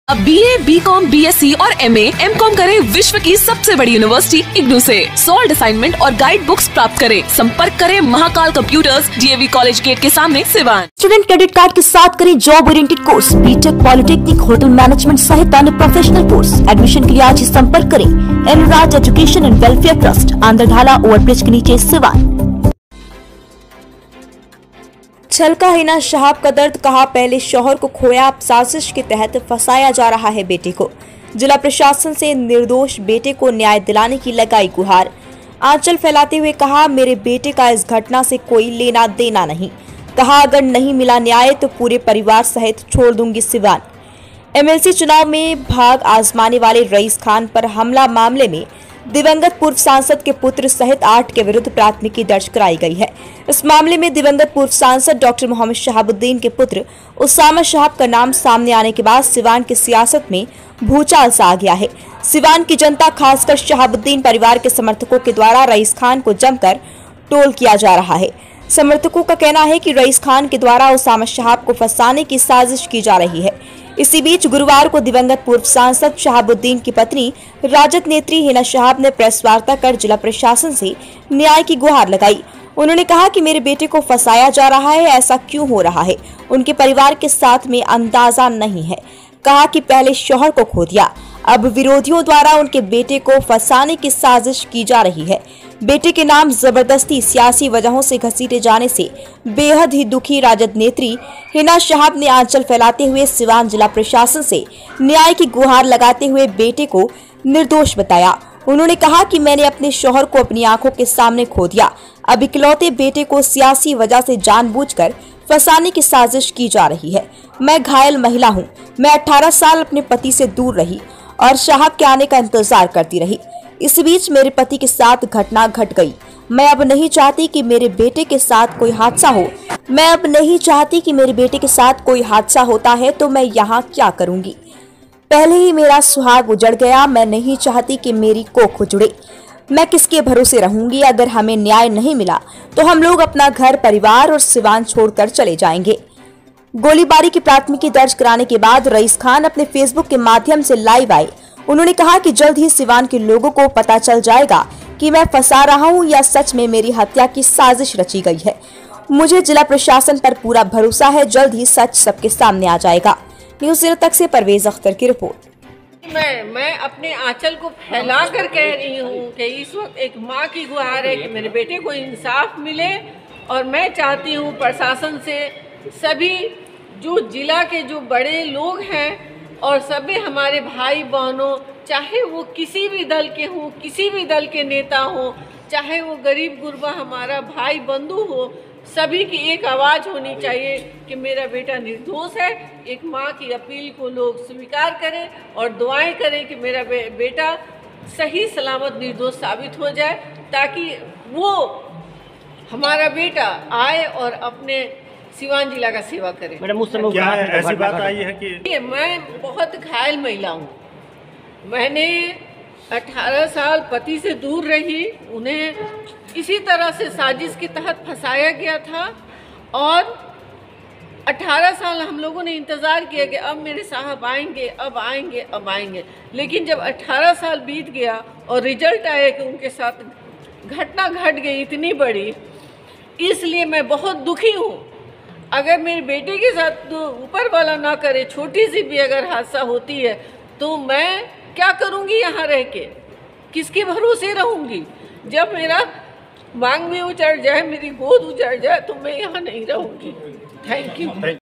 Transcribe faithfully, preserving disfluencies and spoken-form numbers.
अब B A, B com, B S C और M ए, M com करें विश्व की सबसे बड़ी यूनिवर्सिटी इग्नू से। सॉल्ड असाइनमेंट और गाइड बुक्स प्राप्त करें। संपर्क करें Mahakal computers, D A V college gate के सामने, सिवान। स्टूडेंट क्रेडिट कार्ड के साथ करें job oriented course, B Tech, polytechnic, hotel management सहित अन्य प्रोफेशनल कोर्स। एडमिशन के लिए आज ही संपर्क करें Elraj education and welfare trust, Andhradhala overbridge के नीचे, सिवान। छलका हिना शहाब का दर्द, कहा पहले शौहर को खोया, अब साजिश के तहत फंसाया जा रहा है बेटे को। जिला प्रशासन से निर्दोष बेटे को न्याय दिलाने की लगाई गुहार। आंचल फैलाते हुए कहा, मेरे बेटे का इस घटना से कोई लेना देना नहीं। कहा, अगर नहीं मिला न्याय तो पूरे परिवार सहित छोड़ दूंगी सिवान। एम एल सी चुनाव में भाग आजमाने वाले रईस खान पर हमला मामले में दिवंगत पूर्व सांसद के पुत्र सहित आठ के विरुद्ध प्राथमिकी दर्ज कराई गई है। इस मामले में दिवंगत पूर्व सांसद डॉक्टर मोहम्मद शहाबुद्दीन के पुत्र उसामा शहाब का नाम सामने आने के बाद सिवान की सियासत में भूचाल सा आ गया है। सिवान की जनता, खासकर शहाबुद्दीन परिवार के समर्थकों के द्वारा रईस खान को जमकर टोल किया जा रहा है। समर्थकों का कहना है कि रईस खान के द्वारा उसामा शहाब को फंसाने की साजिश की जा रही है। इसी बीच गुरुवार को दिवंगत पूर्व सांसद शहाबुद्दीन की पत्नी राजद नेत्री हिना शहाब ने प्रेस वार्ता कर जिला प्रशासन से न्याय की गुहार लगाई। उन्होंने कहा कि मेरे बेटे को फंसाया जा रहा है, ऐसा क्यों हो रहा है, उनके परिवार के साथ में अंदाजा नहीं है। कहा कि पहले शौहर को खो दिया, अब विरोधियों द्वारा उनके बेटे को फंसाने की साजिश की जा रही है। बेटे के नाम जबरदस्ती सियासी वजहों से घसीटे जाने से बेहद ही दुखी राजद नेत्री हिना शहाब ने आंचल फैलाते हुए सिवान जिला प्रशासन से न्याय की गुहार लगाते हुए बेटे को निर्दोष बताया। उन्होंने कहा कि मैंने अपने शौहर को अपनी आंखों के सामने खो दिया, अब इकलौते बेटे को सियासी वजह से जानबूझकर फंसाने की साजिश की जा रही है। मैं घायल महिला हूँ। मैं अठारह साल अपने पति से दूर रही और शहाब के आने का इंतजार करती रही। इस बीच मेरे पति के साथ घटना घट गई। मैं अब नहीं चाहती कि मेरे बेटे के साथ कोई हादसा हो। मैं अब नहीं चाहती कि मेरे बेटे के साथ कोई हादसा होता है तो मैं यहाँ क्या करूँगी। पहले ही मेरा सुहाग उजड़ गया। मैं नहीं चाहती कि मेरी कोख उजड़े। मैं किसके भरोसे रहूंगी। अगर हमें न्याय नहीं मिला तो हम लोग अपना घर, परिवार और सिवान छोड़कर चले जाएंगे। गोलीबारी की प्राथमिकी दर्ज कराने के बाद रईस खान अपने फेसबुक के माध्यम से लाइव आए। उन्होंने कहा कि जल्द ही सिवान के लोगों को पता चल जाएगा कि मैं फंसा रहा हूं या सच में मेरी हत्या की साजिश रची गई है। मुझे जिला प्रशासन पर पूरा भरोसा है, जल्द ही सच सबके सामने आ जाएगा। न्यूज़ ज़ीरो तक से परवेज अख्तर की रिपोर्ट। मैं मैं अपने आंचल को फैला कर कह रही हूँ कि इस वक्त एक माँ की गुहार है कि मेरे बेटे को इंसाफ मिले। और मैं चाहती हूँ प्रशासन से, सभी जो जिला के जो बड़े लोग हैं और सभी हमारे भाई बहनों, चाहे वो किसी भी दल के हों, किसी भी दल के नेता हों, चाहे वो गरीब गुरबा हमारा भाई बंधु हो, सभी की एक आवाज़ होनी चाहिए कि मेरा बेटा निर्दोष है। एक माँ की अपील को लोग स्वीकार करें और दुआएं करें कि मेरा बे, बेटा सही सलामत निर्दोष साबित हो जाए, ताकि वो हमारा बेटा आए और अपने सिवान जिला का सेवा करे। मैडम उस समय क्या है, ऐसी बात आई है कि मैं बहुत घायल महिला हूँ। मैंने अठारह साल पति से दूर रही, उन्हें इसी तरह से साजिश के तहत फंसाया गया था और अठारह साल हम लोगों ने इंतज़ार किया कि अब मेरे साहब आएंगे, अब आएंगे, अब आएंगे। लेकिन जब अठारह साल बीत गया और रिजल्ट आया कि उनके साथ घटना घट गई इतनी बड़ी, इसलिए मैं बहुत दुखी हूँ। अगर मेरे बेटे के साथ तो ऊपर वाला ना करे, छोटी सी भी अगर हादसा होती है तो मैं क्या करूँगी यहाँ रह के, किसके भरोसे रहूँगी। जब मेरा मांग में उचड़ जाए, मेरी गोद उचड़ जाए तो मैं यहाँ नहीं रहूँगी। Thank you.